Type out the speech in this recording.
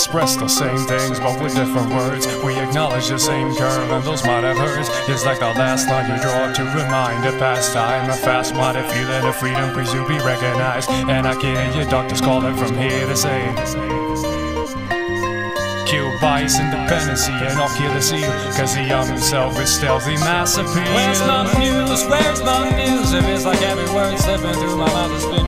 express the same things, but with different words. We acknowledge the same curve, and those might have hurts. It's like the last line you draw to remind a past time. A fast-minded feeling of freedom, please you be recognized. And I can hear your doctors calling from here to say, kill bias, independency, and I'll kill the seal, cause the young himself is stealthy mass appeal. Where's my muse? Where's my muse? If it's like every word slipping through my mouth is spinning.